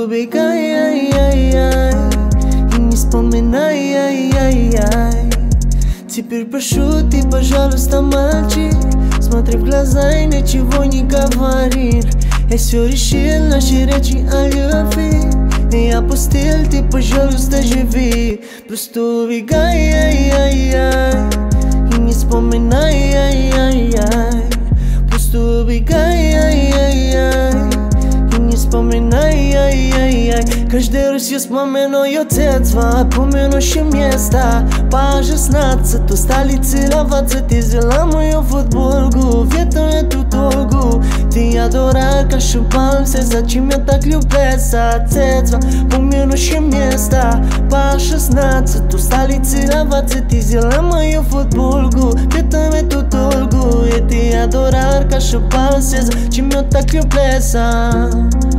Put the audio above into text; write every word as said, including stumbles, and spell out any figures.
убегай, ай, ай, ай, и не вспоминай, ай, ай, ай. Теперь прошу, ты, пожалуйста, мальчик, смотри в глаза и ничего не говори. Я все решил, наши речи о любви я опустил, ты, пожалуйста, живи. Просто убегай, ай, ай, ай, и не вспоминай, ай, ай, ай. Просто убегай, ай, ай, ай, и не вспоминай, ай, ай, ай. Каждый раз я вспоминаю детство, помянущее место. По шестнадцать стали целоваться, ты взяла мою футболку, в эту долгу. Ты, я дурак, ошибался, зачем я так любился? Детство, помянущее место. По шестнадцать стали целоваться, ты взяла мою футболку, в эту долгу. И ты, я дурак, ошибался, зачем я так любился?